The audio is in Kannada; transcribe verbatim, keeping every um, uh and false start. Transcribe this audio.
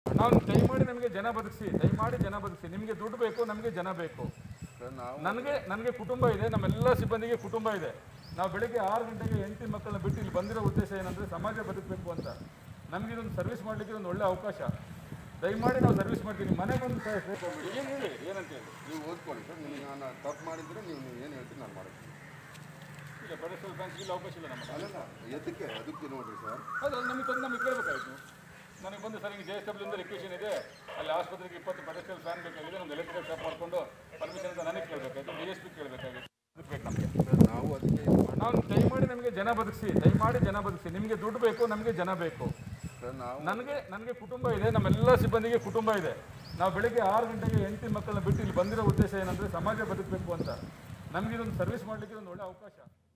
ನಾವು ದಯಮಾಡಿ ನಮಗೆ ಜನ ಬದುಕಿಸಿ, ದಯಮಾಡಿ ಜನ ಬದುಕಿಸಿ. ನಿಮಗೆ ದುಡ್ಡು ಬೇಕು, ನಮಗೆ ಜನ ಬೇಕು. ನನಗೆ ನನಗೆ ಕುಟುಂಬ ಇದೆ, ನಮ್ಮೆಲ್ಲ ಸಿಬ್ಬಂದಿಗೆ ಕುಟುಂಬ ಇದೆ. ನಾವು ಬೆಳಗ್ಗೆ ಆರು ಗಂಟೆಗೆ ಹೆಂಡತಿ ಮಕ್ಕಳನ್ನ ಬಿಟ್ಟು ಇಲ್ಲಿ ಬಂದಿರೋ ಉದ್ದೇಶ ಏನಂದರೆ ಸಮಾಜ ಬದುಕಬೇಕು ಅಂತ. ನಮಗೆ ಇದೊಂದು ಸರ್ವಿಸ್ ಮಾಡಲಿಕ್ಕೆ ಒಂದು ಒಳ್ಳೆ ಅವಕಾಶ. ದಯಮಾಡಿ ನಾವು ಸರ್ವಿಸ್ ಮಾಡ್ತೀವಿ. ಮನೆ ಬಂದು ಏನು ಹೇಳಿ ಏನಂತ ಹೇಳಿ ನೀವು ಓದ್ಕೊಳ್ಳಿ ಸರ್. ನಿಮಗೆ ನಾನು ತಪ್ಪು ಮಾಡಿದರೆ ನೀವು ನೀವು ಏನು ಹೇಳ್ತೀರಿ ನಾನು ಮಾಡ್ತೀನಿ. ಇಲ್ಲ ಪೆಡಸ್ಟ್ರಿಯಲ್ ಫ್ಯಾನ್ಸ್ ಇಲ್ಲ ಅವಕಾಶ ಇಲ್ಲ ನಮ್ಮ. ಅಲ್ಲ ಎದಕ್ಕೆ ಅದಕ್ಕೆ ನೋಡಿರಿ ಸರ್. ಅದು ನಮಗೆ ತಂದು ನಮಗೆ ಕೇಳಬೇಕಾಯಿತು. ನನಗೆ ಬಂದು ಸರ್ ಈಗ ಜೆ ಎಸ್ ಡಬ್ಲ್ಯೂಯಿಂದ ರಿಕ್ವೆಷನ್ ಇದೆ, ಅಲ್ಲಿ ಆಸ್ಪತ್ರೆಗೆ ಇಪ್ಪತ್ತು ಪೆಡಸ್ಟ್ರಿಯಲ್ ಫ್ಯಾನ್ ಬೇಕಾಗಿದೆ, ನಮ್ದು ಎಲೆಕ್ಟ್ರಿಕಲ್ ಶಾಪ್ ಮಾಡಿಕೊಂಡು ಪರ್ಮಿಷನ್ ಅಂತ ನನಗೆ ಕೇಳಬೇಕಾಯ್ತು, ಡಿ ಎಸ್ ಪಿ ಕೇಳಬೇಕಾಗಿತ್ತು. ಬೇಕು ನಮಗೆ. ನಾವು ಅದಕ್ಕೆ ನಾವು ದಯಮಾಡಿ ನಮಗೆ ಜನ ಬದುಕಿಸಿ, ದಯಮಾಡಿ ಜನ ಬದುಕಿಸಿ. ನಿಮಗೆ ದುಡ್ಡು ಬೇಕು, ನಮಗೆ ಜನ ಬೇಕು. ನಾವು ನನಗೆ ನನಗೆ ಕುಟುಂಬ ಇದೆ, ನಮ್ಮೆಲ್ಲ ಸಿಬ್ಬಂದಿಗೆ ಕುಟುಂಬ ಇದೆ. ನಾವು ಬೆಳಗ್ಗೆ ಆರು ಗಂಟೆಗೆ ಹೆಂಡತಿ ಮಕ್ಕಳನ್ನ ಬಿಟ್ಟು ಇಲ್ಲಿ ಬಂದಿರೋ ಉದ್ದೇಶ ಏನಂದರೆ ಸಮಾಜ ಬದುಕಬೇಕು ಅಂತ. ನಮಗೆ ಇದೊಂದು ಸರ್ವಿಸ್ ಮಾಡಲಿಕ್ಕೆ ಒಂದು ಒಳ್ಳೆ ಅವಕಾಶ.